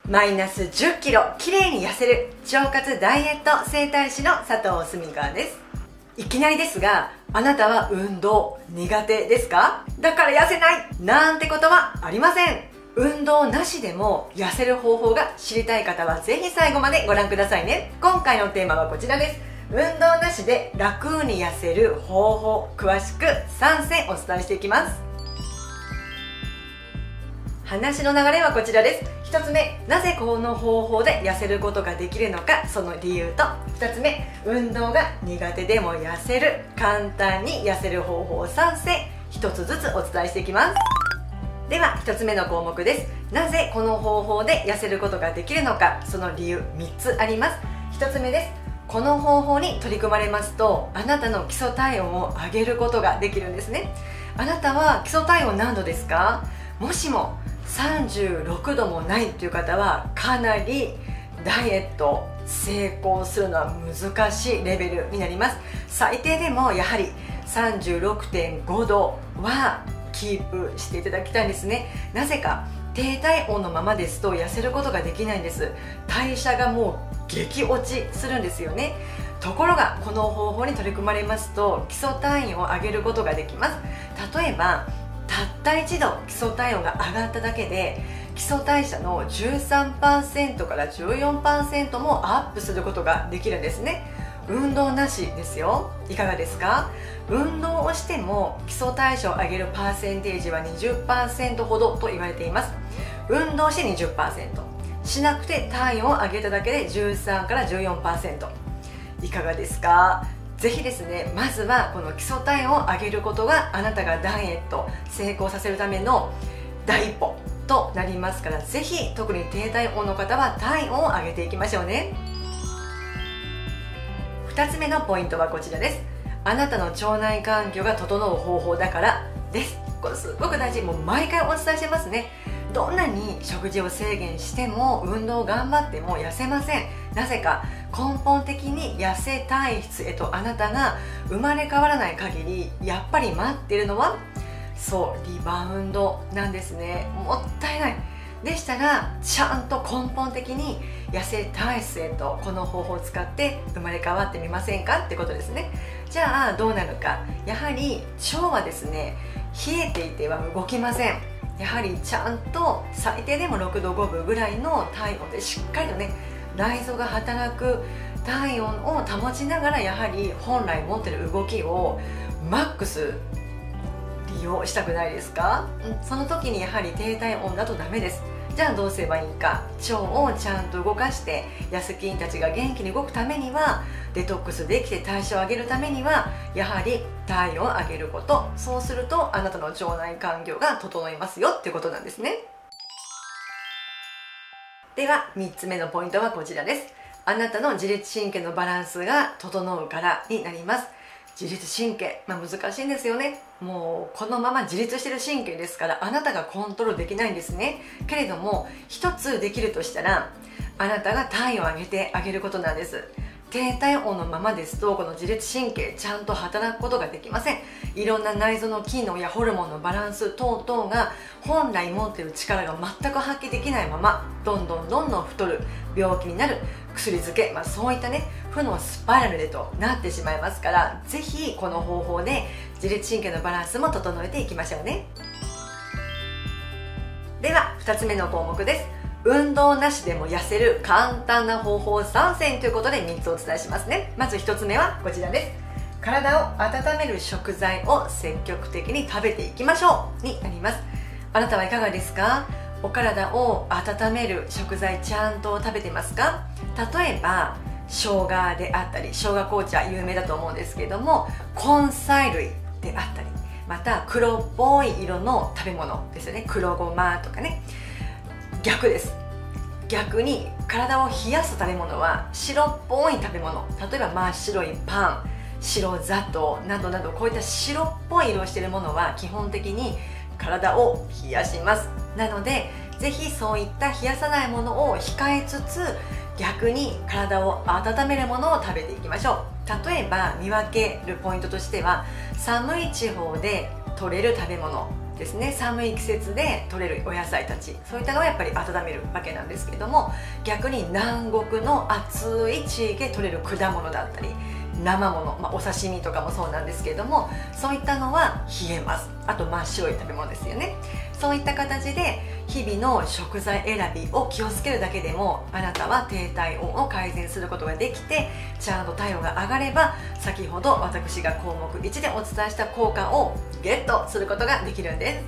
マイナス10キロきれいに痩せる腸活ダイエット整体師の佐藤澄香です。いきなりですが、あなたは運動苦手ですか？だから痩せないなんてことはありません。運動なしでも痩せる方法が知りたい方はぜひ最後までご覧くださいね。今回のテーマはこちらです。運動なしで楽に痩せる方法、詳しく3選お伝えしていきます。話の流れはこちらです。1つ目、なぜこの方法で痩せることができるのか、その理由と、2つ目、運動が苦手でも痩せる、簡単に痩せる方法3選、1つずつお伝えしていきます。では1つ目の項目です。なぜこの方法で痩せることができるのか、その理由3つあります。1つ目です。この方法に取り組まれますと、あなたの基礎体温を上げることができるんですね。あなたは基礎体温何度ですか？もしも36度もないという方は、かなりダイエット成功するのは難しいレベルになります。最低でもやはり 36.5 度はキープしていただきたいんですね。なぜか低体温のままですと痩せることができないんです。代謝がもう激落ちするんですよね。ところがこの方法に取り組まれますと、基礎体温を上げることができます。例えばたった一度基礎体温が上がっただけで、基礎代謝の 13% から 14% もアップすることができるんですね。運動なしですよ。いかがですか？運動をしても基礎代謝を上げるパーセンテージは 20% ほどと言われています。運動して 20%、 しなくて体温を上げただけで13から 14%。 いかがですか？ぜひですね、まずはこの基礎体温を上げることがあなたがダイエット成功させるための第一歩となりますから、ぜひ特に低体温の方は体温を上げていきましょうね。2つ目のポイントはこちらです。あなたの腸内環境が整う方法だからです。これすごく大事。もう毎回お伝えしてますね。どんなに食事を制限しても運動を頑張っても痩せません。なぜか根本的に痩せ体質へとあなたが生まれ変わらない限り、やっぱり待っているのはそうリバウンドなんですね。もったいない。でしたらちゃんと根本的に痩せ体質へとこの方法を使って生まれ変わってみませんかってことですね。じゃあどうなるか。やはり腸はですね、冷えていては動きません。やはりちゃんと最低でも6度5分ぐらいの体温でしっかりとね、内臓が働く体温を保ちながら、やはり本来持っている動きをマックス利用したくないですか？その時にやはり低体温だとダメです。じゃあどうすればいいか。腸をちゃんと動かして痩せ菌たちが元気に動くためには、デトックスできて代謝を上げるためには、やはり体温を上げること。そうするとあなたの腸内環境が整いますよっていうことなんですね。では3つ目のポイントはこちらです。あなたの自律神経のバランスが整うからになります。自律神経、難しいんですよね。もうこのまま自立してる神経ですから、あなたがコントロールできないんですね。けれども一つできるとしたら、あなたが体温を上げてあげることなんです。低体温のままですと、この自律神経ちゃんと働くことができません。いろんな内臓の機能やホルモンのバランス等々が本来持っている力が全く発揮できないまま、どんどん太る、病気になる、薬漬け、そういったね負のスパイラルでとなってしまいますから、ぜひこの方法で自律神経のバランスも整えていきましょうね。では2つ目の項目です。運動なしでも痩せる簡単な方法3選ということで3つお伝えしますね。まず1つ目はこちらです。体を温める食材を積極的に食べていきましょうになります。あなたはいかがですか？お体を温める食材ちゃんと食べてますか？例えば生姜であったり、生姜紅茶有名だと思うんですけれども、根菜類であったり、また黒っぽい色の食べ物ですよね。黒ごまとかね。逆です。逆に体を冷やす食べ物は白っぽい食べ物、例えば真っ白いパン、白砂糖などなど、こういった白っぽい色をしているものは基本的に体を冷やします。なのでぜひそういった冷やさないものを控えつつ、逆に体を温めるものを食べていきましょう。例えば見分けるポイントとしては、寒い地方で取れる食べ物ですね、寒い季節で採れるお野菜たち、そういったのをやっぱり温めるわけなんですけども、逆に南国の暑い地域で採れる果物だったり生もの、お刺身とかもそうなんですけれども、そういったのは冷えます。あと真っ白い食べ物ですよね。そういった形で日々の食材選びを気をつけるだけでも、あなたは低体温を改善することができて、ちゃんと体温が上がれば先ほど私が項目1でお伝えした効果をゲットすることができるんです。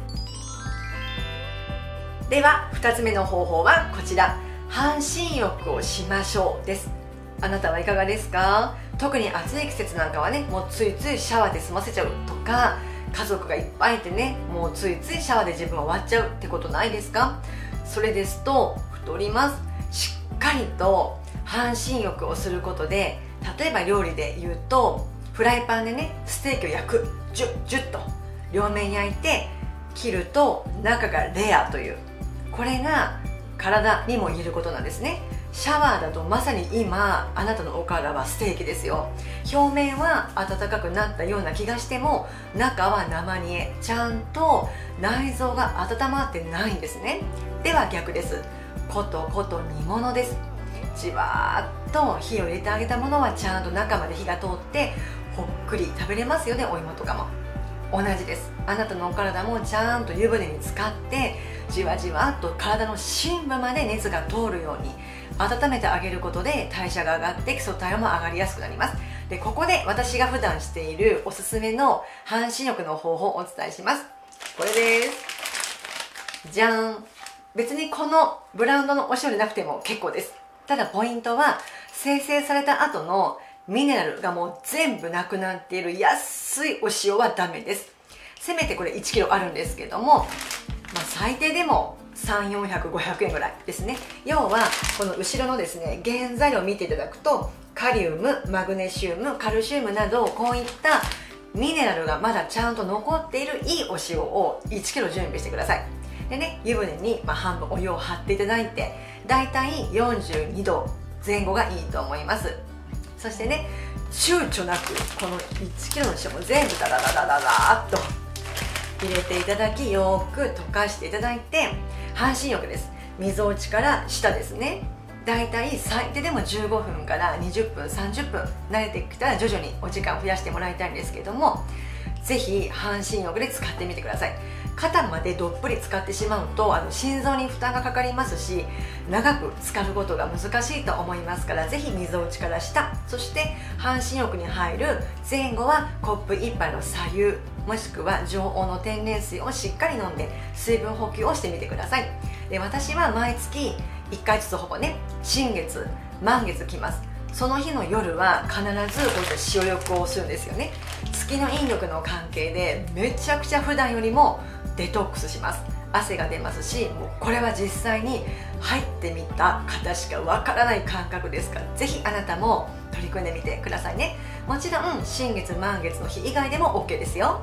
では2つ目の方法はこちら、半身浴をしましょうです。あなたはいかがですか？特に暑い季節なんかはね、もうついついシャワーで済ませちゃうとか、家族がいっぱいいてね、もうついついシャワーで自分は終わっちゃうってことないですか？それですと太ります。しっかりと半身浴をすることで、例えば料理で言うとフライパンでねステーキを焼く、ジュッジュッと両面焼いて切ると中がレアという、これが体にも言えることなんですね。シャワーだとまさに今あなたのお体はステーキですよ。表面は温かくなったような気がしても、中は生煮え、ちゃんと内臓が温まってないんですね。では逆です。ことこと煮物です。じわーっと火を入れてあげたものはちゃんと中まで火が通ってほっくり食べれますよね。お芋とかも同じです。あなたのお体もちゃんと湯船に浸かってじわじわっと体の深部まで熱が通るように温めてあげることで代謝が上がって基礎体温も上がりやすくなります。でここで私が普段しているおすすめの半身浴の方法をお伝えします。これです。じゃーん。別にこのブランドのお塩でなくても結構です。ただポイントは生成された後のミネラルがもう全部なくなっている安いお塩はダメです。せめてこれ 1kg あるんですけども、最低でも300、400、500円ぐらいですね。要はこの後ろのですね原材料を見ていただくと、カリウム、マグネシウム、カルシウムなどこういったミネラルがまだちゃんと残っているいいお塩を 1kg 準備してください。でね、湯船に半分お湯を張っていただいて、だいたい42度前後がいいと思います。そしてね、躊躇なくこの 1kg の塩も全部ダダダダダダーっと入れていただき、よく溶かしていただいて、半身浴です。みぞおちから下ですね。だいたい最低でも15分から20分30分、慣れてきたら徐々にお時間を増やしてもらいたいんですけども、ぜひ半身浴で使ってみてください。肩までどっぷり使ってしまうと心臓に負担がかかりますし、長く浸かることが難しいと思いますから、ぜひみぞおちから下、そして半身浴に入る前後はコップ1杯の白湯、もしくは常温の天然水をしっかり飲んで水分補給をしてみてください。で私は毎月1回ずつほぼね、新月満月来ます。その日の夜は必ずこういった塩浴をするんですよね。月の引力の関係でめちゃくちゃ普段よりもデトックスします。汗が出ますし、もうこれは実際に入ってみた方しかわからない感覚ですから、ぜひあなたも取り組んでみてくださいね。もちろん新月満月の日以外でも OK ですよ。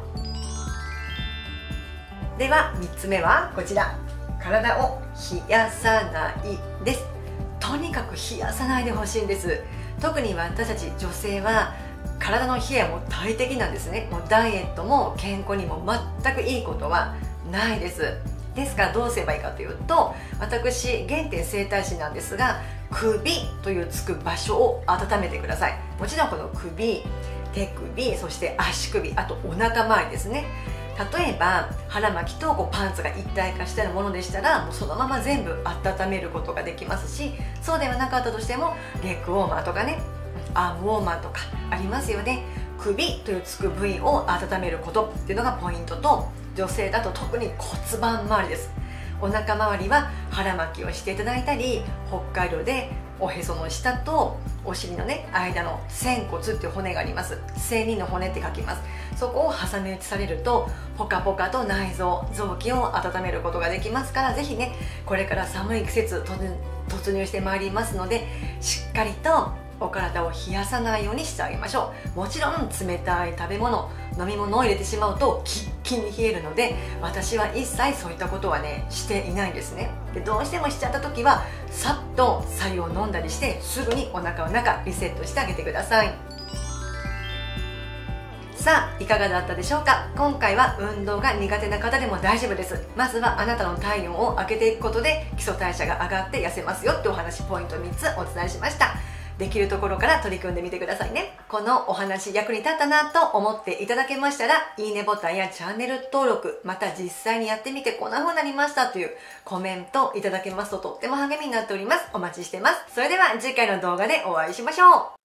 では3つ目はこちら、体を冷やさないです。とにかく冷やさないでほしいんです。特に私たち女性は体の冷えも大敵なんですね。もうダイエットも健康にも全くいいことはないです。ですからどうすればいいかというと、私原点整体師なんですが、首というつく場所を温めてください。もちろんこの首、手首、そして足首、あとお腹周りですね。例えば腹巻きとパンツが一体化したものでしたら、もうそのまま全部温めることができますし、そうではなかったとしてもレッグウォーマーとかね、アームウォーマーとかありますよね。首というつく部位を温めることっていうのがポイントと、女性だと特に骨盤周りです。お腹周りは腹巻きをしていただいたり、北海道でおへその下とお尻のね間の仙骨っていう骨があります。仙人の骨って書きます。そこを挟み撃ちされるとポカポカと内臓臓器を温めることができますから、ぜひね、これから寒い季節突入してまいりますので、しっかりとお体を冷やさないようにしてあげましょう。もちろん冷たい食べ物、飲み物を入れてしまうとキッキンに冷えるので、私は一切そういったことはねしていないんですね。でどうしてもしちゃった時はさっと白湯を飲んだりして、すぐにお腹の中リセットしてあげてください。 さあいかがだったでしょうか。今回は運動が苦手な方でも大丈夫です。まずはあなたの体温を上げていくことで基礎代謝が上がって痩せますよってお話、ポイント3つお伝えしました。できるところから取り組んでみてくださいね。このお話役に立ったなと思っていただけましたら、いいねボタンやチャンネル登録、また実際にやってみてこんな風になりましたというコメントいただけますととっても励みになっております。お待ちしてます。それでは次回の動画でお会いしましょう。